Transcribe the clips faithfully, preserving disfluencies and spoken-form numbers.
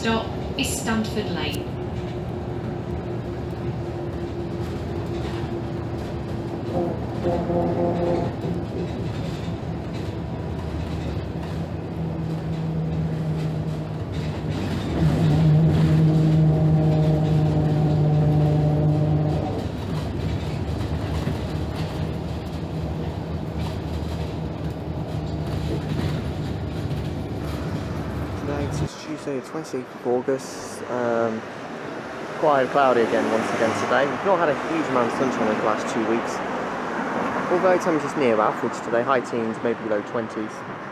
stop is Stanford Lane. It's Tuesday the twenty-eighth of August, um, quite cloudy again once again today. We've not had a huge amount of sunshine over the last two weeks, although temperatures near average today, high teens, maybe low twenties.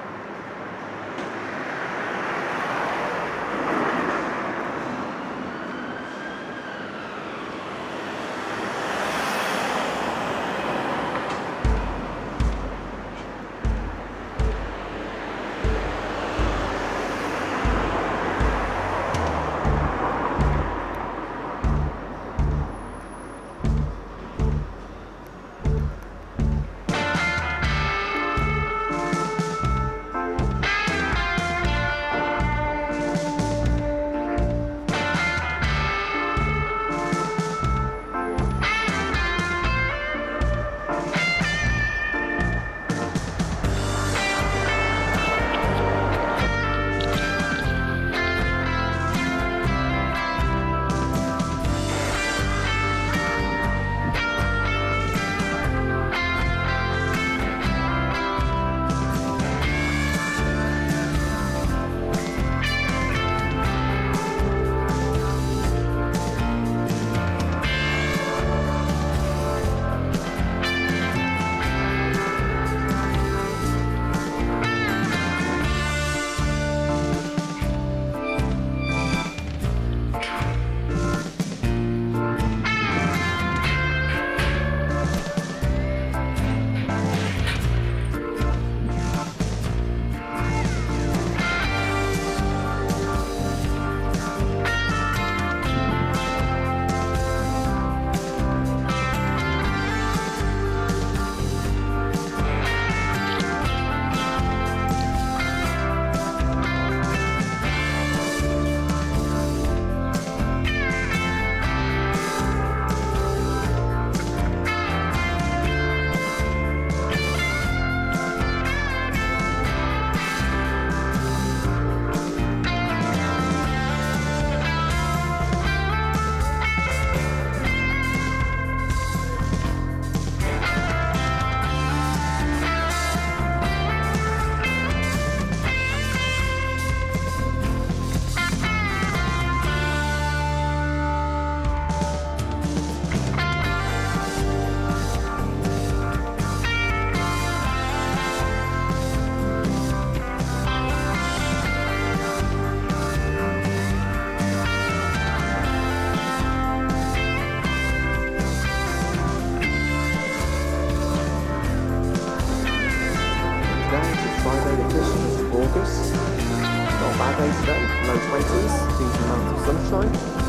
Not a bad day today, low twenties, decent amount of sunshine.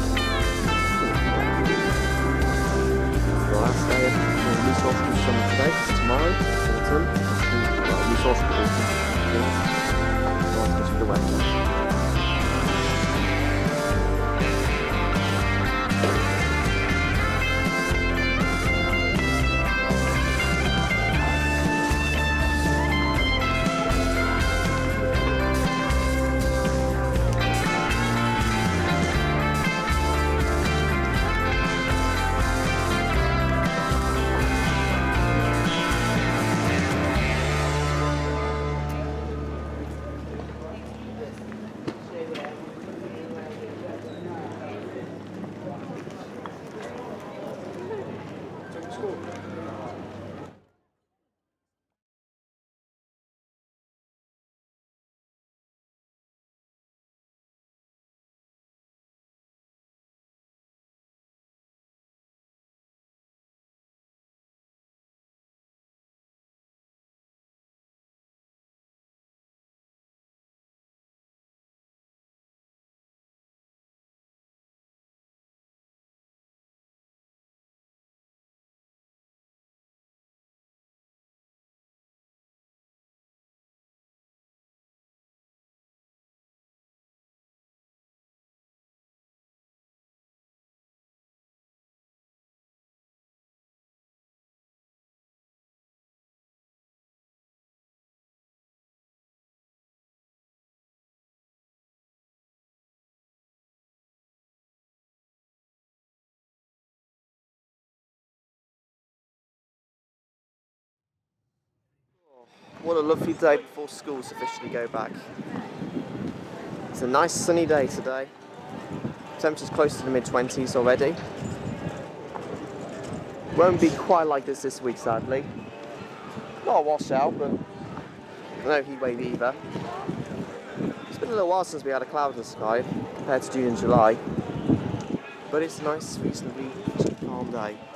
It's the last day of the resource school summer today, tomorrow, autumn, well, resource school autumn, nice just for the weather. What a lovely day before schools officially go back. It's a nice sunny day today. Temperature's close to the mid twenties already. Won't be quite like this this week, sadly. Not a washout, but no heat wave either. It's been a little while since we had a cloud in the sky compared to June and July, but it's a nice, reasonably calm day.